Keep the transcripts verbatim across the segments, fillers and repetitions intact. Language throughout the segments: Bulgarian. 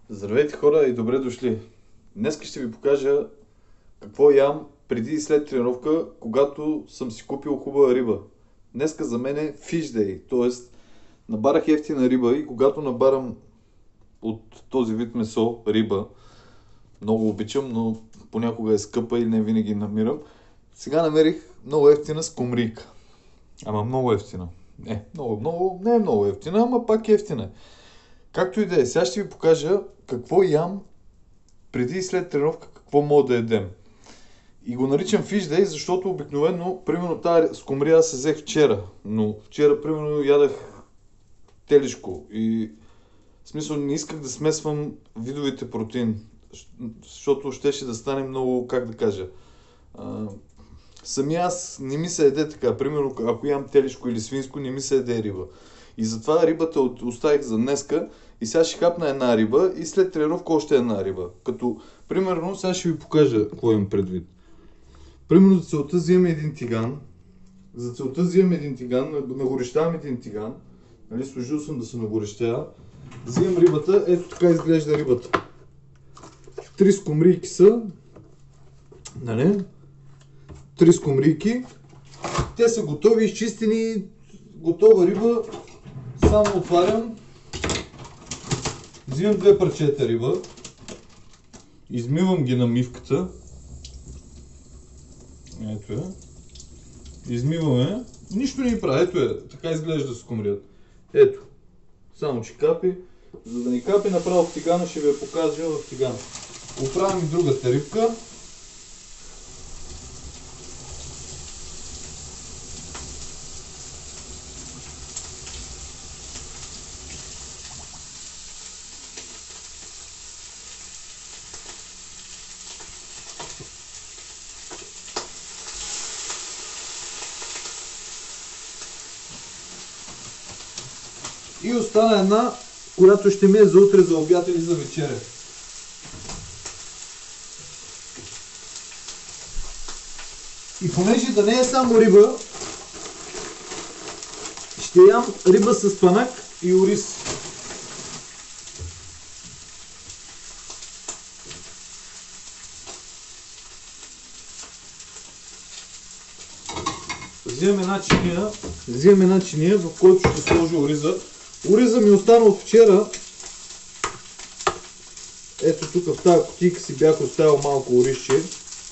Здравейте хора и добре дошли! Днес ще ви покажа какво ям преди и след тренировка, когато съм си купил хубава риба. Днеска за мен е Fish Day, т.е. набарах ефтина риба и когато набарам от този вид месо, риба, много обичам, но понякога е скъпа и не винаги намирам. Сега намерих много ефтина скумрийка. Ама много ефтина. Не, много, много, не е много ефтина, ама пак е ефтина. Както и да е, сега ще ви покажа какво ям преди и след тренировка, какво мога да ядем. И го наричам Fish Day, защото обикновено, примерно тази скумрия аз се взех вчера, но вчера примерно ядах телешко и в смисъл не исках да смесвам видовете протеин, защото щеше да стане много, как да кажа, а, сами аз не ми се еде така, примерно ако ям телешко или свинско не ми се еде риба. И затова рибата оставих за днеска и сега ще хапна една риба и след тренировка още една риба. Като, примерно, сега ще ви покажа какво имам предвид. Примерно за целта взимам един тиган. За целта взимам един тиган, нагорещавам един тиган. Нали, служил съм да се нагорещява. Взимам рибата, ето така изглежда рибата. Три скумрийки са. Нали? Три скумрийки. Те са готови, изчистени, готова риба. Само отварям. Взимам две парчета риба. Измивам ги на мивката. Ето е. Измиваме. Нищо не ми прави. Ето е. Така изглежда скумрият. Ето. Само че капи. За да ни капи направо в тигана, ще ви я покажа в тигана. Оправям и другата рибка. И остана една, която ще ми е за утре, за обяд или за вечеря. И понеже да не е само риба, ще ям риба с панак и ориз. Взимам една чиния, взимам една чиния, в който ще сложа ориза. Ориза ми остана от вчера. Ето тук в тази кутийка си бях оставил малко оризче.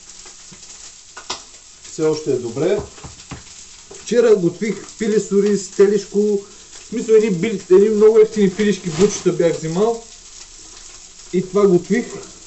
Все още е добре. Вчера готвих пиле с ориз, телешко. В смисъл едни, едни много ефтини пилешки бучета бях взимал. И това готвих.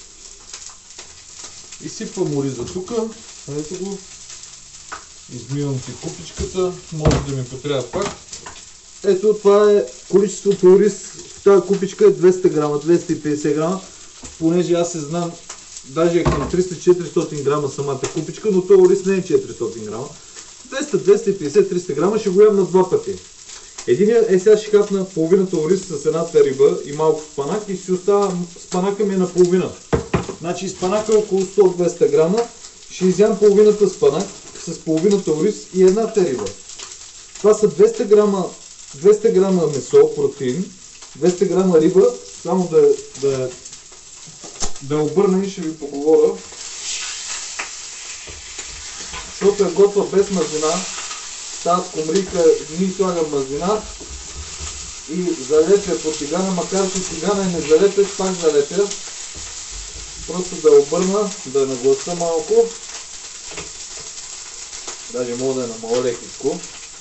Изсипвам ориза тук. Ето го. Измивам си купичката. Може да ми потрябва пак. Ето това е количеството ориз в тази купичка е двеста грама, двеста и петдесет грама, понеже аз се знам, даже е към триста до четиристотин грама самата купичка, но този ориз не е четиристотин грама. двеста, двеста и петдесет, триста грама ще го ям на два пъти. Единият е сега ще хапна половината ориз с едната риба и малко спанак и си остава спанака ми е наполовина. Значи спанака е около сто до двеста грама, ще изям половината спанак с половината ориз и едната риба. Това са двеста грама двеста грама месо, протеин, двеста грама риба, само да, да, да обърна и ще ви поговоря. Защото е готва без мазнина, тази скумрийка ни слагам мазнина и залепя по тигана, макар че тигана е не залепя, пак залепя. Просто да обърна, да нагласа малко, даже мога да е намаля лекичко.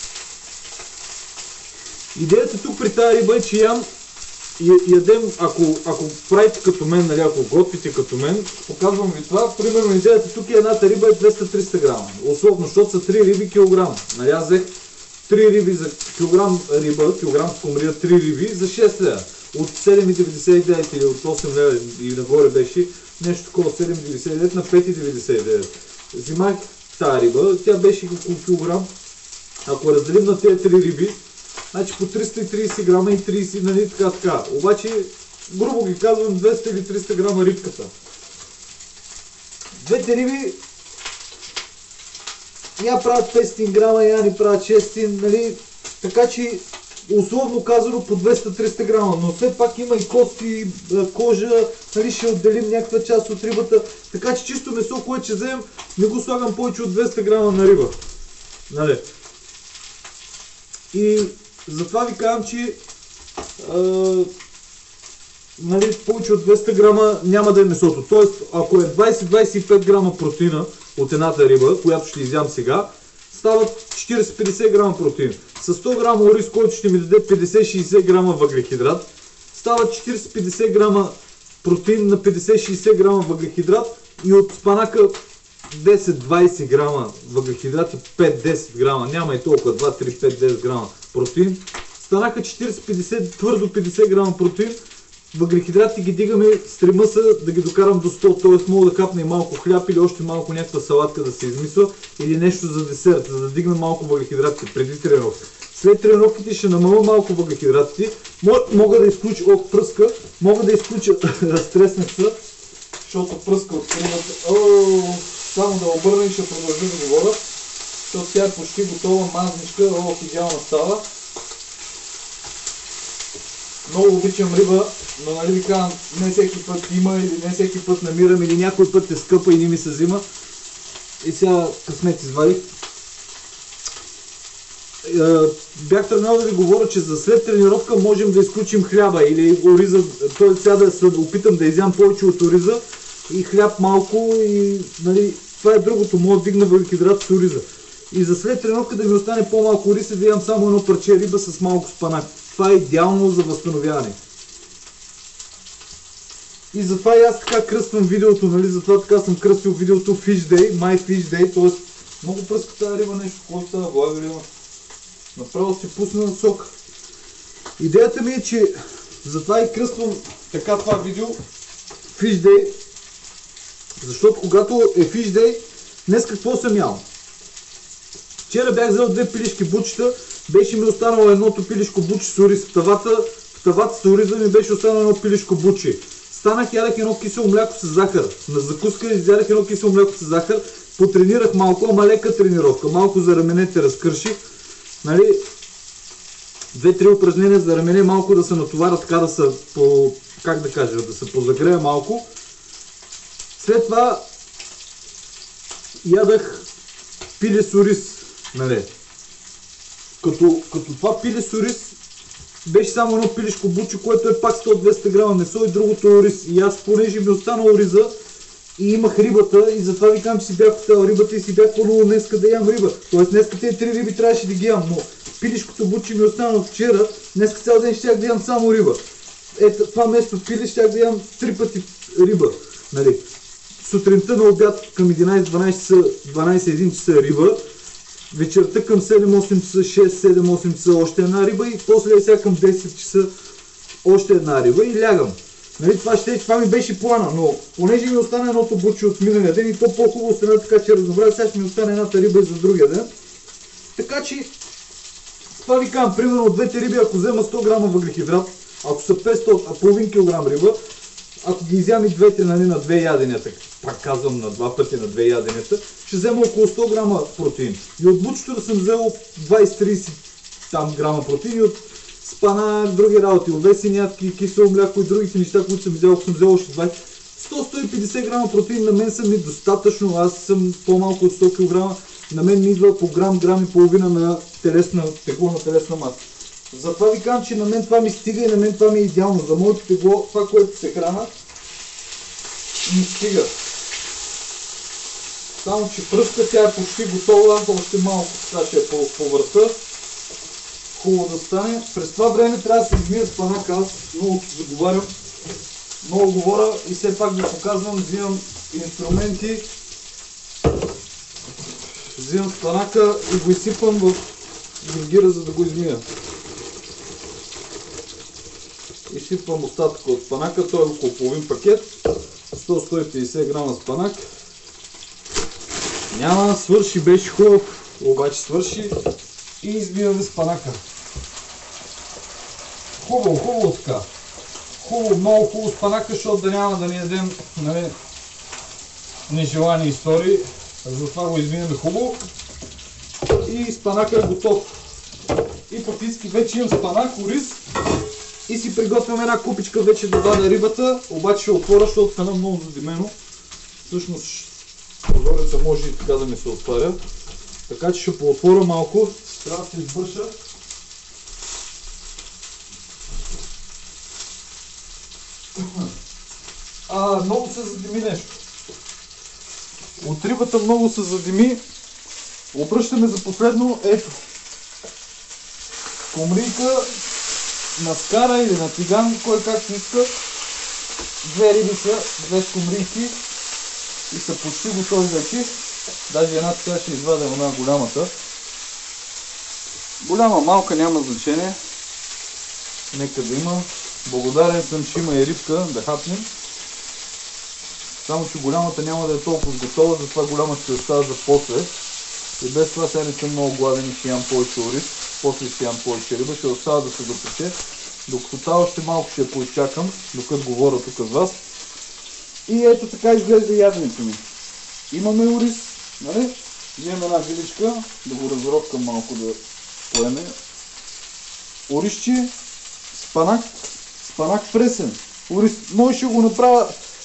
Идеята тук при тази риба е, че ям и ядем, ако, ако правите като мен, нали, ако готвите като мен, показвам ви това. Примерно идеята тук е едната риба е двеста до триста грама. Особено, защото са три риби килограм. Нали, аз взех три риби за килограм риба, килограм скумрия, три риби за шест лева. От седем деветдесет и девет или от осем лева или нагоре беше нещо такова седем деветдесет и девет на пет деветдесет и девет. Взимах тази риба, тя беше около килограм. Ако разделим на тези три риби, значи по триста и тридесет грама и тридесет, нали, така, така. Обаче, грубо ги казвам, двеста или триста грама рибката. Двете риби я правят петстотин грама, я ни правят шестстотин, нали, така че условно казано по двеста-триста грама, но все пак има и кости, кожа, нали, ще отделим някаква част от рибата, така че чисто месо, което ще вземем, не го слагам повече от двеста грама на риба. Нали. И затова ви казвам, че а, нали, повече от двеста грама няма да е месото. Тоест, ако е двайсет-двайсет и пет грама протеина от едната риба, която ще изям сега, стават четирийсет-петдесет грама протеин. С сто грама ориз, който ще ми даде петдесет-шейсет грама въглехидрат, стават четирийсет-петдесет грама протеин на петдесет-шейсет грама въглехидрат и от спанака десет-двайсет грама въглехидрат и пет-десет грама, няма и толкова, два-три-пет-десет грама протеин. Станаха четирийсет-петдесет, твърдо петдесет грама протеин. Въглехидрати ги дигаме, стрима се да ги докарам до сто, т.е. мога да капна и малко хляб или още малко някаква салатка да се измисля или нещо за десерт, за да дигна малко въглехидратите преди тренировка. След тренировките ще намаля малко въглехидратите, мога да изключа, о, пръска, мога да изключа разтреснах се, защото пръска от кривата. Само да обърна и ще продължа да говоря, защото тя е почти готова, мазничка, о, идеална става. Много обичам риба, но нали ви казвам, не всеки път има или не всеки път намирам или някой път е скъпа и не ми се взима. И сега късмет извадих. Бях тръгнал да ви говоря, че за след тренировка можем да изключим хляба или ориза, т.е. сега да се опитам да изям повече от ориза и хляб малко и нали, това е другото, мога да дигна въглехидрат с ориза. И за след тренировка да ми остане по-малко ориз и да ям само едно парче риба с малко спанак. Това е идеално за възстановяване. И затова и аз така кръствам видеото, нали, затова така съм кръстил видеото Fish Day, My Fish Day, т.е. много пръска тази риба, нещо, което става, блага риба. Направо си пусна на сок. Идеята ми е, че затова и кръствам така това видео Fish Day, защото когато е Fish Day, днес какво съм ял? Вчера бях взел две пилешки бучета, беше ми останало едното пилешко буче с ориз в тавата, в тавата с ориза ми беше останало едно пилешко буче. Станах, ядах едно кисело мляко с захар. На закуска изядах едно кисело мляко с захар, потренирах малко, ама лека тренировка, малко за раменете разкърших. Нали, две-три упражнения за рамене, малко да се натоваря, така да се, по, как да кажа, да се позагрея малко. След това ядах пиле с ориз, нали. Като, като това пиле с ориз беше само едно пилешко буче, което е пак сто-двеста грама месо и другото е ориз. И аз, понеже ми остана ориза и имах рибата, и затова ви казвам, че си бях оставил рибата и си бях планувал днеска да ям риба. Тоест днеска тези три риби трябваше да ги ям, но пилешкото буче ми остана вчера, днеска цял ден щях да ям само риба. Ето това место пиле щях да ям три пъти риба. Нали. Сутринта на обяд към единайсет-дванайсет часа, дванайсет-един часа риба. Вечерта към седем-осем часа, шест-седем-осем часа още една риба и после сега към десет часа още една риба и лягам. Нали, това, ще, това ми беше плана, но понеже ми остана едното буче от миналия ден и то по-хубаво стана, така че разобрах, сега ще ми остане едната риба и за другия ден. Така че, това ви казвам, примерно от двете риби, ако взема сто грама въглехидрат, ако са петстотин, а половин килограм риба, ако ги изям и двете, нали, на две яденията, пак казвам на два пъти на две яденията, ще взема около сто грама протеин. И от бучето да съм взел двайсет-трийсет там грама протеин и от спанак, други работи, овесени ядки, кисело мляко и другите неща, които съм взел, ако съм взел още двайсет. сто-сто и петдесет грама протеин на мен са ми достатъчно, аз съм по-малко от сто килограма, на мен ми идва по грам, грам и половина на телесна, тегло на телесна маса. Затова ви казвам, че на мен това ми стига и на мен това ми е идеално. За моето тегло, това, което се храна, ми стига. Само, че пръска, тя е почти готова, още малко така ще е по, по върха. Хубаво да стане. През това време трябва да се измия спанака, аз много заговарям, много говоря и все пак ви показвам, взимам инструменти, взимам спанака и го изсипвам в гиргира, за да го измия. Изсипвам остатъка от спанака, той е около половин пакет, сто-сто и петдесет грама спанак. Няма, свърши, беше хубав, обаче свърши и избиваме спанака. Хубаво, хубаво така. Хубаво, много хубаво спанака, защото да няма да ни ядем, нали, нежелани истории. Затова го изминаме хубаво. И спанака е готов. И фактически вече имам спанак, ориз и си приготвям една купичка вече да вада рибата, обаче ще отворя, защото стана много задимено. Всъщност прозореца може и така да ми се отваря. Така че ще поотворя малко, трябва да се избърша. А, много се задими нещо. От рибата много се задими. Обръщаме за последно, ето. Скумрийка на скара или на тиган, кой както иска. Две риби са, две скумрийки и са почти готови вече. Даже една така ще извадя една голямата. Голяма, малка, няма значение. Нека да има. Благодарен съм, че има и рибка да хапнем. Само че голямата няма да е толкова готова, затова голяма ще остава за после. И без това сега не съм много гладен и ще ям повече ориз. После ще ям повече риба, ще остава да се запече. Докато това още малко ще я поизчакам, докато говоря тук с вас. И ето така изглежда яденето ми. Имаме ориз, нали? Вземем една виличка, да го разроткам малко да поеме. Оризче, спанак, спанак пресен. Ориз, може да го направя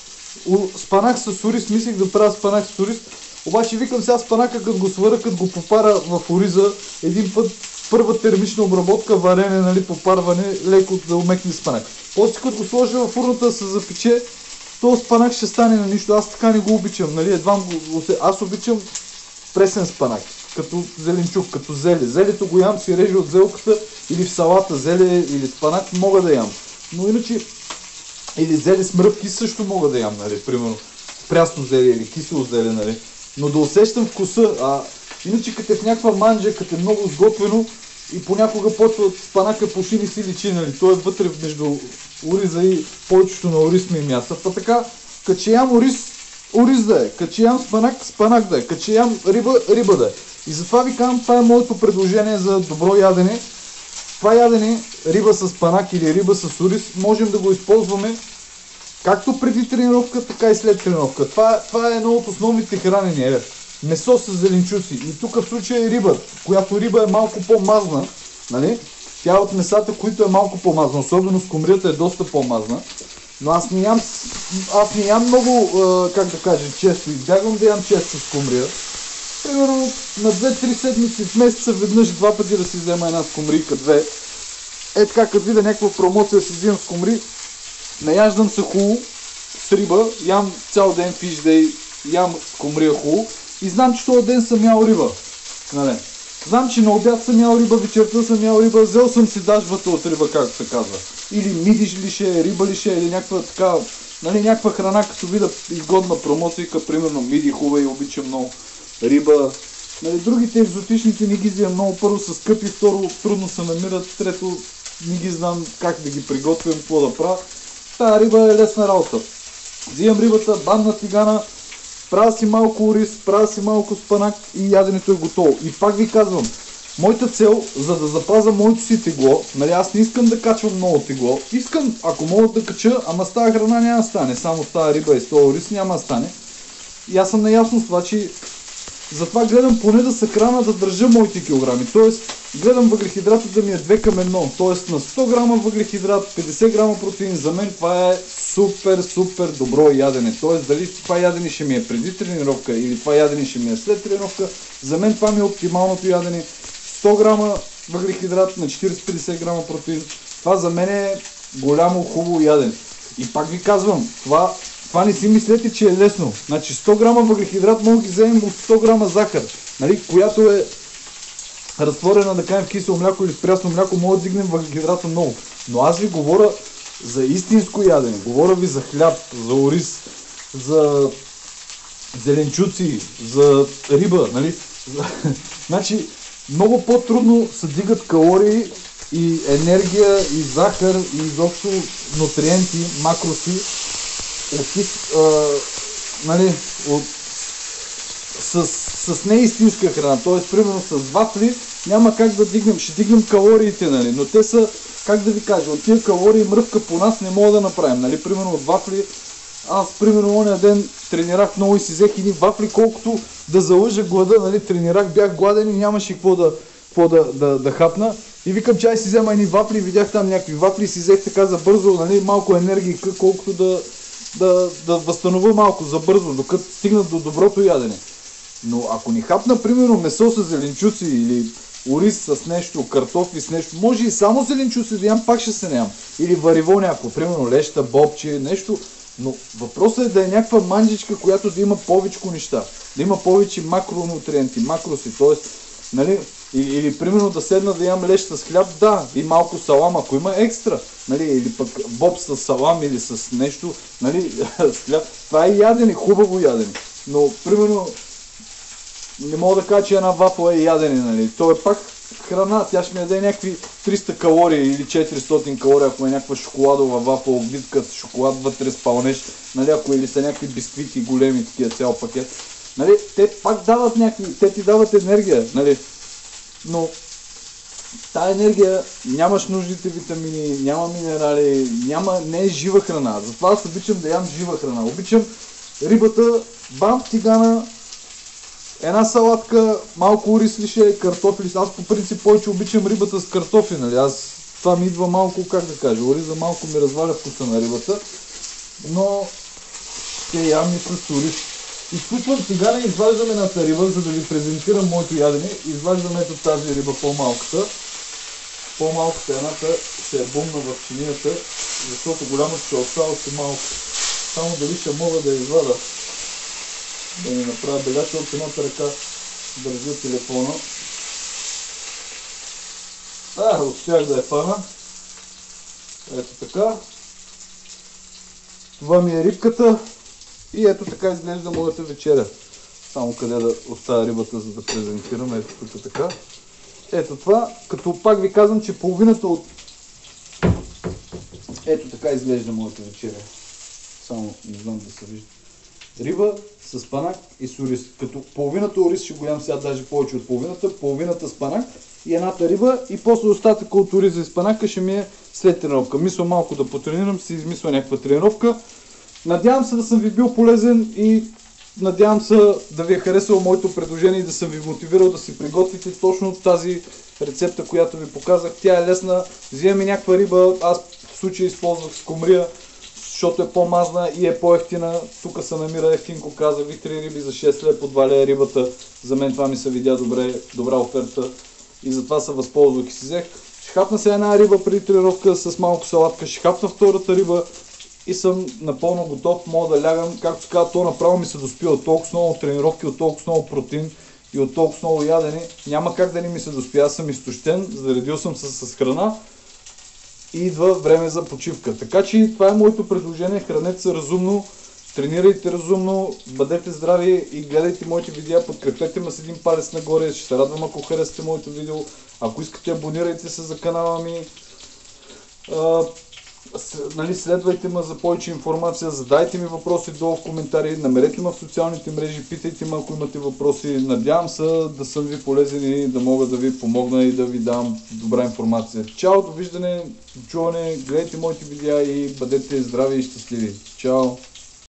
спанак с ориз, мислих да правя спанак с ориз. Обаче викам сега спанака, като го сваря, като го попара в ориза, един път първа термична обработка, варене, нали, попарване, леко да умекне спанак. После като го сложа в фурната да се запече, то спанак ще стане на нищо. Аз така не го обичам, нали, едва го... Аз обичам пресен спанак, като зеленчук, като зеле. Зелето го ям, си режа от зелката или в салата зеле или спанак мога да ям. Но иначе, или зеле с мръвки също мога да ям, нали, примерно. Прясно зеле или кисело зеле, нали. Но да усещам вкуса, а иначе като е в някаква манджа, като е много сготвено и понякога почва спанака почти не си личи, нали. Той е вътре между ориза и повечето на ориз ми мяса. Па така, като че ям ориз, ориз да е, като че ям спанак, спанак да е, като че ям риба, риба да е. И затова ви казвам, това е моето предложение за добро ядене. Това ядене, риба с спанак или риба с ориз, можем да го използваме както преди тренировка, така и след тренировка. Това, това е едно от основните хранения. Месо с зеленчуци. И тук в случая е риба, която риба е малко по-мазна. Нали? Тя е от месата, които е малко по-мазна. Особено скумрията е доста по-мазна. Но аз не ям, аз не ям много, как да кажа, често. Избягвам да ям често скумрия. Примерно на две-три седмици в месеца веднъж два пъти да си взема една скумрийка, две. Е така, като видя някаква промоция си взимам скумри, наяждам се хубаво с риба, ям цял ден фиш дей, ям скумрия хубаво и знам, че този ден съм ял риба. Нали? Знам, че на обяд съм ял риба, вечерта съм ял риба, взел съм си дажбата от риба, както се казва. Или мидиш ли ще е, риба ли ще е, или някаква така, нали, някаква храна, като видя изгодна промоция, примерно миди хубава и обичам много риба. Нали, другите екзотичните не ги взимам много, първо са скъпи, второ трудно се намират, трето не ги знам как да ги приготвям, какво да правя. Тая риба е лесна работа. Взимам рибата, банна тигана, правя си малко ориз, правя си малко спанак и яденето е готово. И пак ви казвам, моята цел, за да запазя моето си тегло, нали, аз не искам да качвам много тегло, искам, ако мога да кача, ама с тази храна няма да стане, само с тази риба и с този ориз няма да стане. И аз съм наясно с това, че затова гледам поне да се храна, да държа моите килограми. Тоест, гледам въглехидрата да ми е две към едно. Тоест, на сто грама въглехидрат, петдесет грама протеин. За мен това е супер, супер добро ядене. Тоест, дали това ядене ще ми е преди тренировка или това ядене ще ми е след тренировка, за мен това ми е оптималното ядене. сто грама въглехидрат на четирийсет-петдесет грама протеин. Това за мен е голямо хубаво ядене. И пак ви казвам, това... Това не си мислете, че е лесно. Значи сто грама въглехидрат мога да ги вземем от сто грама захар, нали, която е разтворена, да кажем, в кисело мляко или в прясно мляко, може да дигнем въглехидрата много. Но аз ви говоря за истинско ядене. Говоря ви за хляб, за ориз, за зеленчуци, за риба. Нали? Значи много по-трудно се дигат калории и енергия, и захар, и изобщо нутриенти, макроси, от, а, нали, от, с, с неистинска храна. Т.е. примерно с вафли няма как да дигнем, ще дигнем калориите, нали, но те са, как да ви кажа, от тия калории мръвка по нас не мога да направим. Нали, примерно от вафли, аз примерно ония ден тренирах много и си взех едни вафли, колкото да залъжа глада, нали, тренирах, бях гладен и нямаше какво да, какво да, да, да хапна. И викам, чай си взема едни вафли, видях там някакви вафли, си взех така за бързо, нали, малко енергия, колкото да, да, да възстановя малко за бързо, докато стигнат до доброто ядене. Но ако ни хапна, примерно, месо с зеленчуци или ориз с нещо, картофи с нещо, може и само зеленчуци да ям, пак ще се не ям. Или вариво някакво, примерно леща, бобче, нещо. Но въпросът е да е някаква манджичка, която да има повечко неща. Да има повече макронутриенти, макроси, т.е. нали, или, или примерно да седна да ям леща с хляб, да, и малко салам, ако има екстра. Нали, или пък боб с салам или с нещо, нали, с хляб. Това е ядене, хубаво ядене. Но, примерно, не мога да кажа, че една вафла е ядене, нали. То е пак храна, тя ще ми даде някакви триста калории или четиристотин калории, ако е някаква шоколадова вафла, обвитка с шоколад вътре с пълнеж, нали, ако или са някакви бисквити големи, такива цял пакет. Нали, те пак дават някакви, те ти дават енергия, нали. Но тая енергия, нямаш нужните витамини, няма минерали, няма, не е жива храна. Затова аз обичам да ям жива храна. Обичам рибата, бам, тигана, една салатка, малко ориз лише, картофи. Аз по принцип повече обичам рибата с картофи, нали? Аз това ми идва малко, как да кажа, ориза малко ми разваля вкуса на рибата, но ще ям и с ориз. Изключвам тигана и изваждам едната риба, за да ви презентирам моето ядене. Изваждам ето тази риба, по-малката. По-малката едната ще е бумна в чинията, защото голямата ще остава още малко. Само дали ще мога да я извада, да ми направя беля, защото с едната ръка държа телефона. А, успях да я фана. Ето така. Това ми е рибката. И ето така изглежда моята вечеря. Само къде да оставя рибата, за да презентирам. Ето тук така. Ето това, като пак ви казвам, че половината от... Ето така изглежда моята вечеря. Само не знам да се вижда. Риба с спанак и с ориз. Като половината ориз ще го ям сега, даже повече от половината, половината спанак и едната риба, и после остатъка от ориза и спанака ще ми е след тренировка. Мисля малко да потренирам, си измисля някаква тренировка. Надявам се да съм ви бил полезен и надявам се да ви е харесало моето предложение и да съм ви мотивирал да си приготвите точно тази рецепта, която ви показах. Тя е лесна. Взимаме някаква риба, аз в случая използвах скумрия, защото е по-мазна и е по-ефтина. Тук се намира ефтинко, казах ви, три риби за шест лева, по два лева рибата. За мен това ми се видя добре, добра оферта и затова се възползвах и си взех. Ще хапна се една риба преди тренировка с малко салатка, ще хапна втората риба и съм напълно готов, мога да лягам. Както се казва, то направо ми се доспи от толкова много тренировки, от толкова много протеин и от толкова много ядене. Няма как да не ми се доспи, аз съм изтощен, заредил съм се с храна и идва време за почивка. Така че това е моето предложение, хранете се разумно, тренирайте разумно, бъдете здрави и гледайте моите видеа, подкрепете ме с един палец нагоре, ще се радвам ако харесате моето видео, ако искате абонирайте се за канала ми. Нали, следвайте ме за повече информация, задайте ми въпроси долу в коментари, намерете ме в социалните мрежи, питайте ме ако имате въпроси. Надявам се да съм ви полезен и да мога да ви помогна и да ви дам добра информация. Чао, довиждане, чуване, гледайте моите видеа и бъдете здрави и щастливи. Чао!